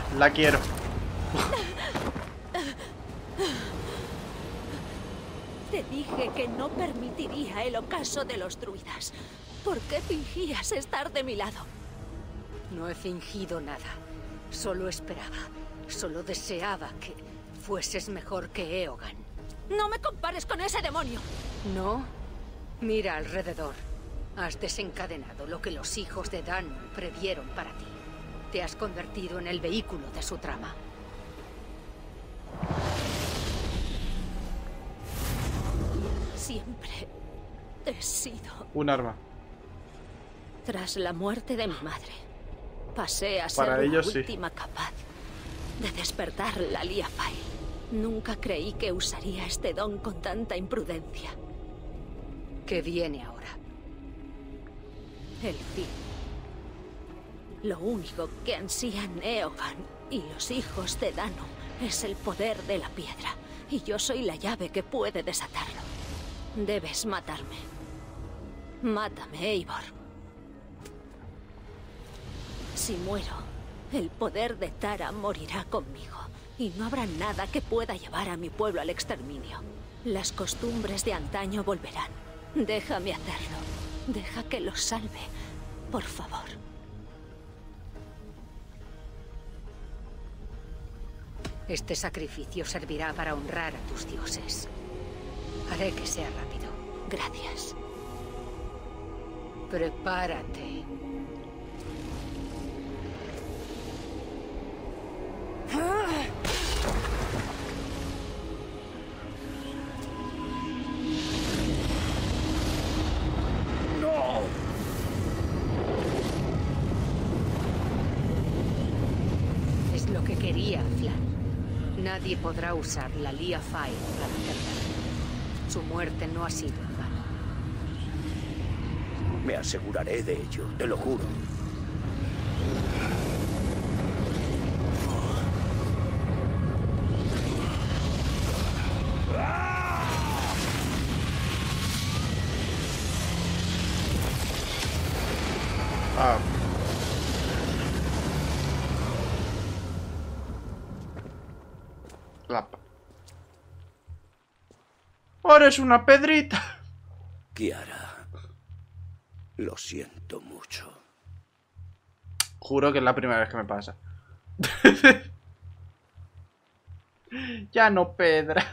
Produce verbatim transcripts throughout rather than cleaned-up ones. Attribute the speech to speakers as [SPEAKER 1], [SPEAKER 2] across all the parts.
[SPEAKER 1] La quiero.
[SPEAKER 2] Te dije que no permitiría el ocaso de los druidas. ¿Por qué fingías estar de mi lado?
[SPEAKER 3] No he fingido nada. Solo esperaba. Solo deseaba que fueses mejor que Eogan.
[SPEAKER 2] ¡No me compares con ese demonio!
[SPEAKER 3] ¿No? Mira alrededor. Has desencadenado lo que los hijos de Dan previeron para ti. Te has convertido en el vehículo de su trama.
[SPEAKER 2] Siempre he sido...
[SPEAKER 1] Un arma.
[SPEAKER 2] Tras la muerte de mi madre, pasé a ser
[SPEAKER 1] Para
[SPEAKER 2] la
[SPEAKER 1] ellos, sí.
[SPEAKER 2] última capaz de despertar la Liafail. Nunca creí que usaría este don con tanta imprudencia.
[SPEAKER 3] ¿Qué viene ahora?
[SPEAKER 2] El fin. Lo único que ansían Eogan y los hijos de Dano es el poder de la piedra. Y yo soy la llave que puede desatarlo. Debes matarme. Mátame, Eivor. Si muero, el poder de Tara morirá conmigo. Y no habrá nada que pueda llevar a mi pueblo al exterminio. Las costumbres de antaño volverán. Déjame hacerlo. Deja que los salve, por favor.
[SPEAKER 3] Este sacrificio servirá para honrar a tus dioses. Haré que sea rápido.
[SPEAKER 2] Gracias.
[SPEAKER 3] Prepárate.
[SPEAKER 4] ¡No!
[SPEAKER 3] Es lo que quería Flan. Nadie podrá usar la Liafail para hacerla. Su muerte no ha sido en vano.
[SPEAKER 4] Me aseguraré de ello, te lo juro.
[SPEAKER 1] Ah. La... Ahora es una pedrita.
[SPEAKER 4] Kiara, lo siento mucho.
[SPEAKER 1] Juro que es la primera vez que me pasa. Ya no, Pedra.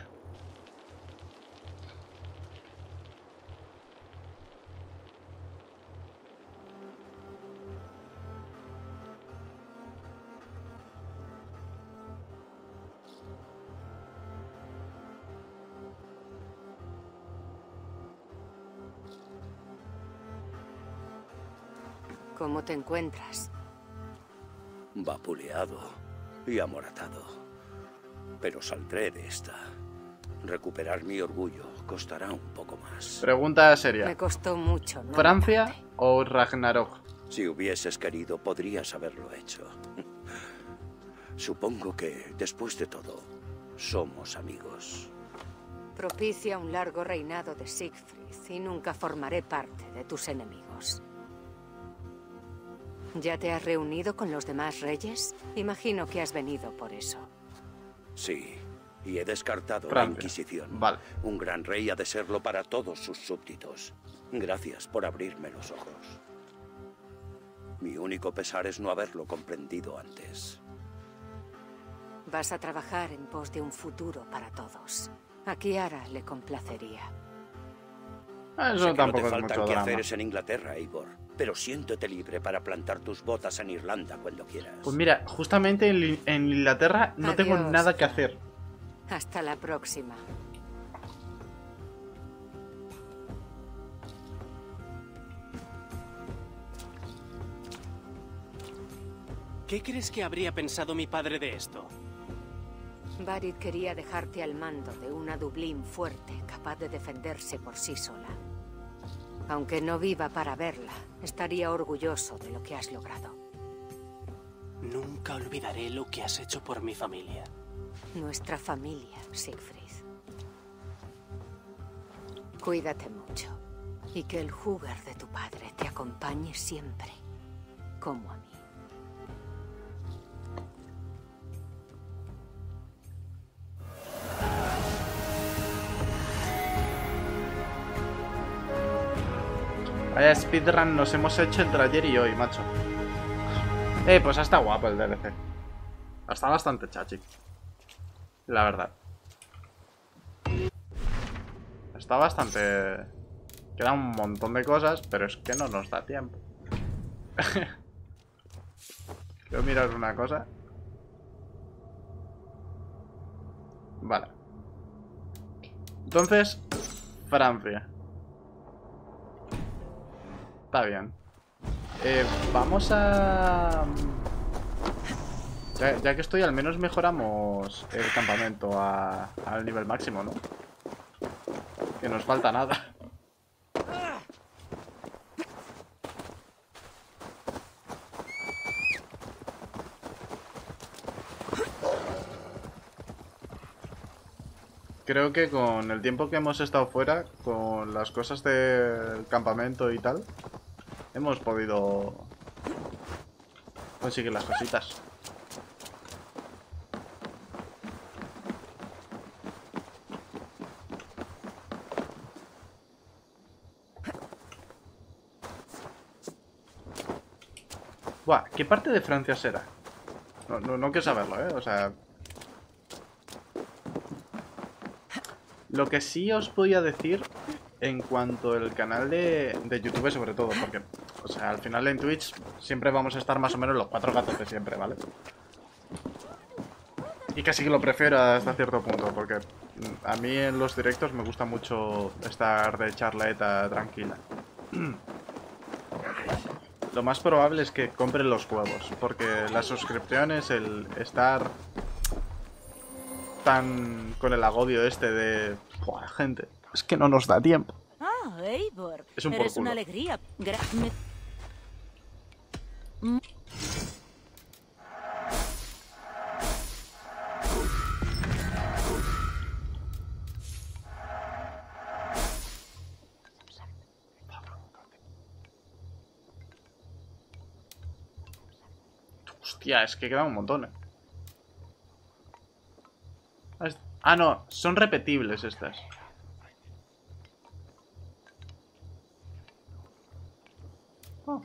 [SPEAKER 3] ¿Cómo te encuentras?
[SPEAKER 4] Vapuleado y amoratado. Pero saldré de esta. Recuperar mi orgullo costará un poco más.
[SPEAKER 1] Pregunta seria.
[SPEAKER 3] Me costó mucho, ¿no?
[SPEAKER 1] ¿Francia
[SPEAKER 3] matarte.
[SPEAKER 1] o Ragnarok?
[SPEAKER 4] Si hubieses querido, podrías haberlo hecho. Supongo que, después de todo, somos amigos.
[SPEAKER 3] Propicia un largo reinado de Siegfried y nunca formaré parte de tus enemigos. ¿Ya te has reunido con los demás reyes? Imagino que has venido por eso.
[SPEAKER 4] Sí, y he descartado
[SPEAKER 1] Francia.
[SPEAKER 4] la Inquisición.
[SPEAKER 1] Vale.
[SPEAKER 4] Un gran rey ha de serlo para todos sus súbditos. Gracias por abrirme los ojos. Mi único pesar es no haberlo comprendido antes.
[SPEAKER 3] Vas a trabajar en pos de un futuro para todos. A Kiara le complacería.
[SPEAKER 1] Eso
[SPEAKER 4] Sé que
[SPEAKER 1] tampoco
[SPEAKER 4] no
[SPEAKER 1] es
[SPEAKER 4] te
[SPEAKER 1] mucho
[SPEAKER 4] faltan
[SPEAKER 1] drama.
[SPEAKER 4] quehaceres en Inglaterra, Eivor. Pero siéntete libre para plantar tus botas en Irlanda cuando quieras.
[SPEAKER 1] Pues mira, justamente en, Li- en Inglaterra no tengo
[SPEAKER 3] Adiós,
[SPEAKER 1] nada que
[SPEAKER 3] Fran.
[SPEAKER 1] hacer.
[SPEAKER 3] Hasta la próxima.
[SPEAKER 5] ¿Qué crees que habría pensado mi padre de esto?
[SPEAKER 3] Barid quería dejarte al mando de una Dublín fuerte, capaz de defenderse por sí sola. Aunque no viva para verla, estaría orgulloso de lo que has logrado.
[SPEAKER 5] Nunca olvidaré lo que has hecho por mi familia.
[SPEAKER 3] Nuestra familia, Siegfried. Cuídate mucho. Y que el Hugr de tu padre te acompañe siempre, como a mí.
[SPEAKER 1] Vaya speedrun nos hemos hecho entre ayer y hoy, macho. Eh, pues está guapo el D L C. Está bastante chachi. La verdad. Está bastante... Queda un montón de cosas, pero es que no nos da tiempo. Quiero mirar una cosa. Vale. Entonces, Francia. Está bien. Eh, vamos a... Ya, ya que estoy, al menos mejoramos el campamento a, al nivel máximo, ¿no? Que nos falta nada. Creo que con el tiempo que hemos estado fuera, con las cosas del campamento y tal, hemos podido conseguir las cositas. Buah, ¿qué parte de Francia será? No, no, no quiero saberlo, ¿eh? O sea... Lo que sí os podía decir en cuanto al canal de, de YouTube sobre todo, porque, o sea, al final en Twitch siempre vamos a estar más o menos los cuatro gatos de siempre, ¿vale? Y casi que lo prefiero hasta cierto punto, porque a mí en los directos me gusta mucho estar de charleta tranquila. Lo más probable es que compre los juegos, porque las suscripciones, el estar tan con el agobio este de... Buah, gente, es que no nos da tiempo.
[SPEAKER 6] Ah, Eivor,
[SPEAKER 1] Es un por
[SPEAKER 6] eres
[SPEAKER 1] culo.
[SPEAKER 6] una alegría. Gra me-
[SPEAKER 1] Hostia, es que queda un montón, ¿eh? Ah, no, son repetibles estas. Oh.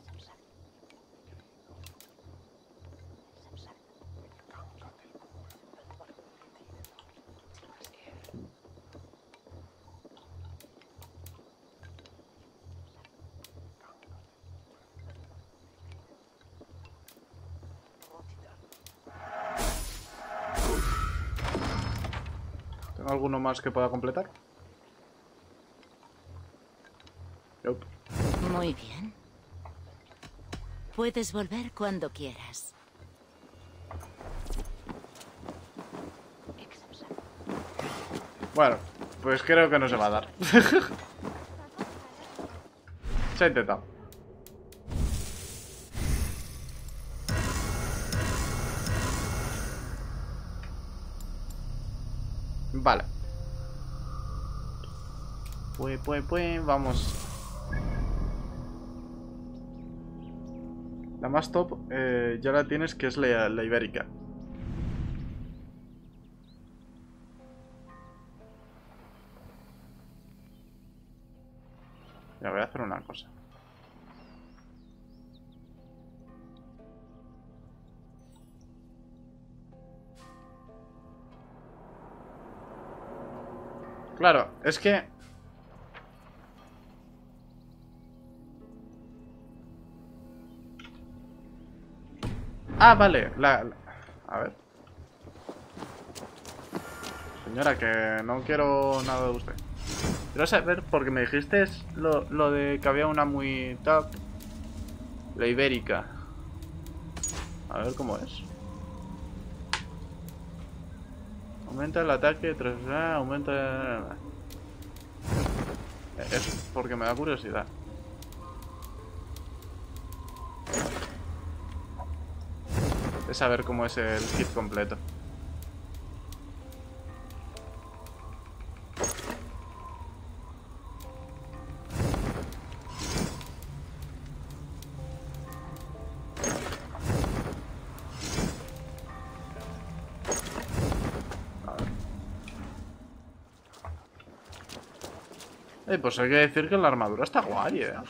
[SPEAKER 1] ¿Tengo alguno más que pueda completar? Nope.
[SPEAKER 6] Muy bien. Puedes volver cuando quieras.
[SPEAKER 1] Bueno, pues creo que no se va a dar. Se ha intentado. Vale. Pues, pues, pues, vamos. La más top eh, ya la tienes, que es la, la ibérica. Ya voy a hacer una cosa. Claro, es que... Ah, vale, la, la... A ver. Señora, que no quiero nada de usted. Quiero saber, porque me dijiste lo, lo de que había una muy top. La ibérica. A ver cómo es. Aumenta el ataque tras... Ah, aumenta... Es porque me da curiosidad. De saber cómo es el kit completo. Eh, pues hay que decir que la armadura está guay, eh.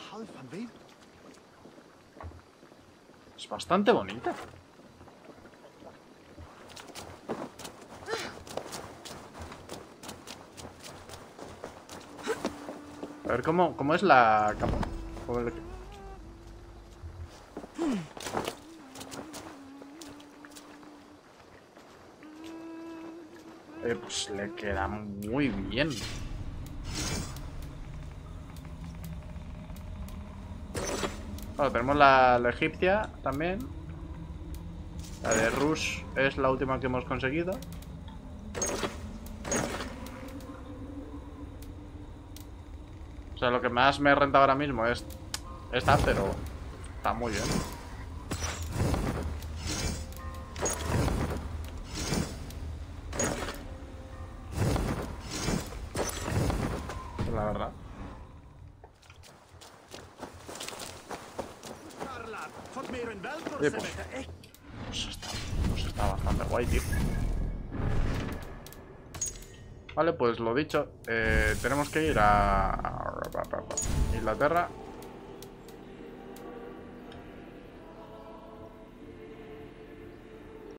[SPEAKER 1] Es bastante bonita. A ver cómo, cómo es la capa. Joder. Eh, pues le queda muy bien. Bueno, tenemos la, la egipcia también. La de Rush es la última que hemos conseguido. O sea, lo que más me renta ahora mismo es esta, pero está muy bien. La verdad. Oye, pues, pues, está, pues está bastante guay, tío. Vale, pues lo dicho, eh, tenemos que ir a, a Inglaterra.